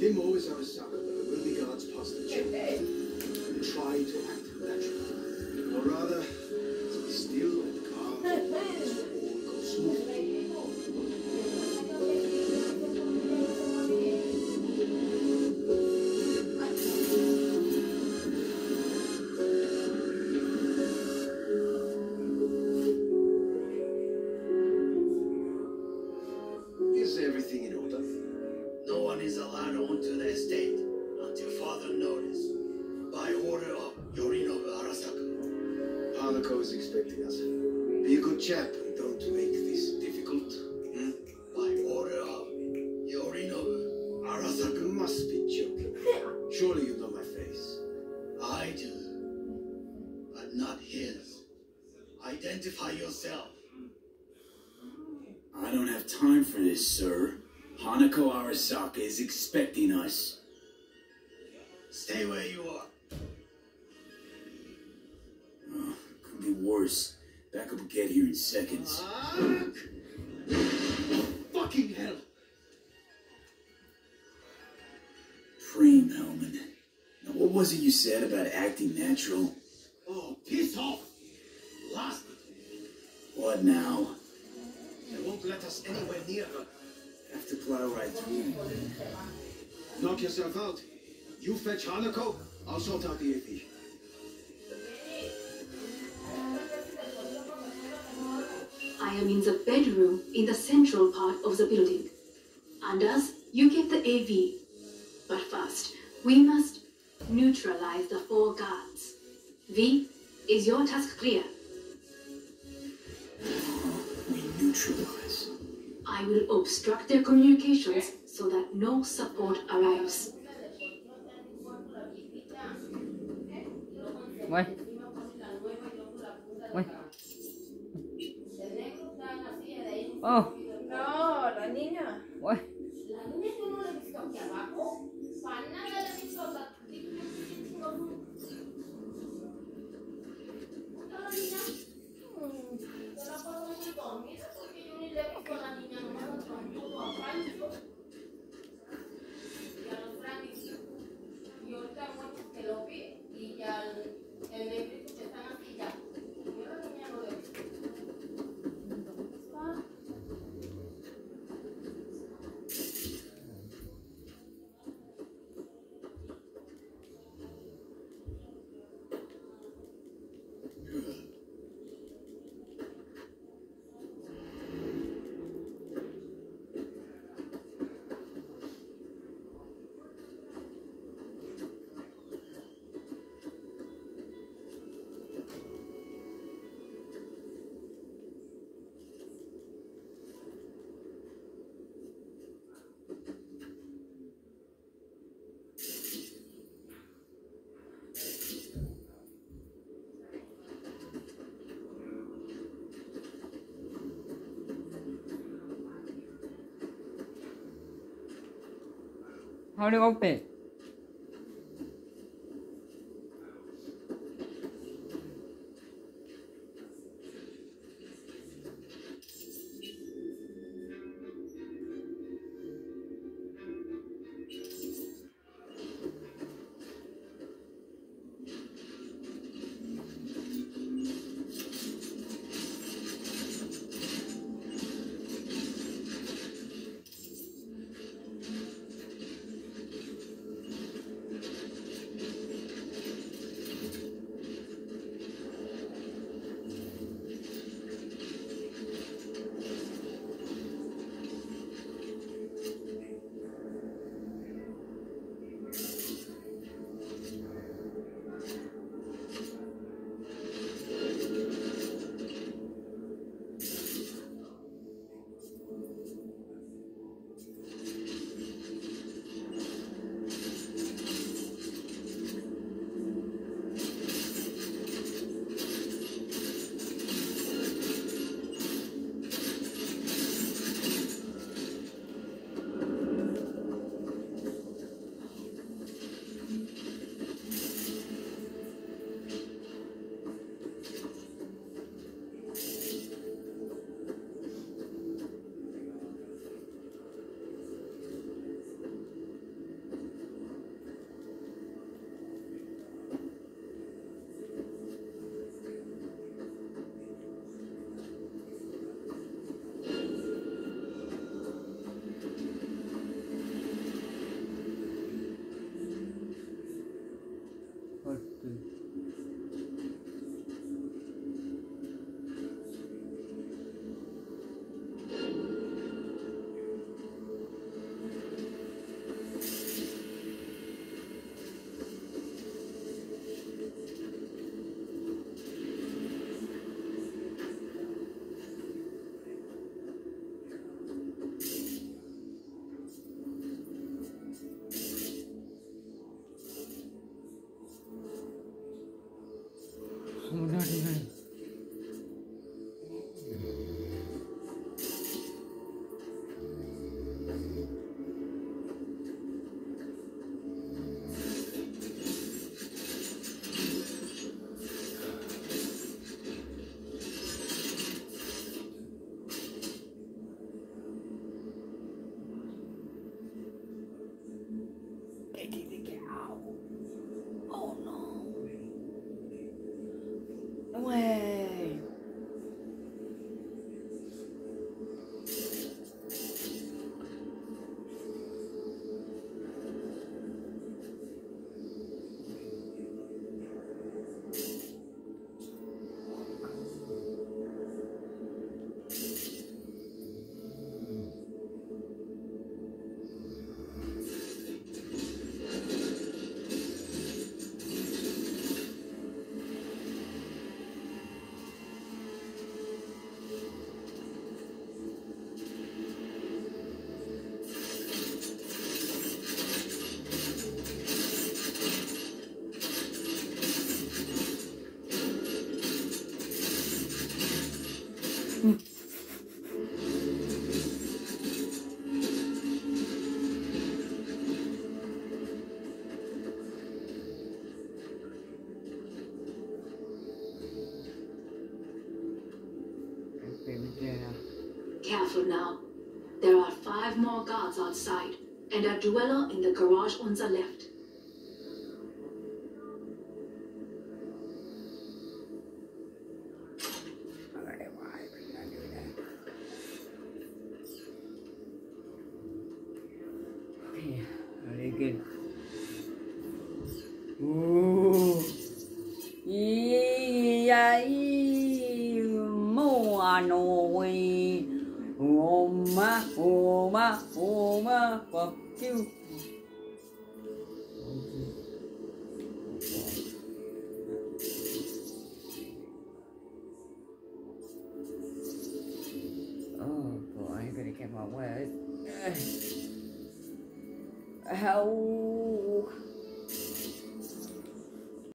Him always on a sucker will be God's past the chip. Try to act natural. Or rather, be still and calm so all goes smoothly. Is everything in order? No one is allowed onto the estate until further notice. By order of Yorinobu Arasaka. Hanako is expecting us. Be a good chap and don't make this difficult. By order of Yorinobu Arasaka. You must be joking. Surely you know my face. I do, but not his. Identify yourself. I don't have time for this, sir. Hanako Arasaka is expecting us. Stay where you are. Oh, could be worse. Backup will get here in seconds. Fucking hell! Preem, Hellman. Now, what was it you said about acting natural? Oh, piss off! Last. What now? They won't let us anywhere near her. Have to plow right through. Knock yourself out. You fetch Hanako, I'll sort out the AP. I am in the bedroom in the central part of the building. Anders, you get the AV. But first, we must neutralize the 4 guards. V, is your task clear? We neutralize. I will obstruct their communications so that no support arrives. Uy. Uy. Oh. No, la niña. Uy. La niña yo no la he visto aquí abajo. Para nada la he visto. ¿Está la niña? Yo la puedo muy dormida porque yo ni le he visto a la niña nomás con todo a Franco. Y a los Frankis. Y ahorita muchos que lo vi y ya el negrito que están aquí ya. Yo la niña no la he visto. 허리가 없대. They need to get out. Oh no. No way. Careful now. There are 5 more guards outside, and a dweller in the garage on the left. Very good. Ooh. Fuck you. Oh boy, I'm gonna get my word. How?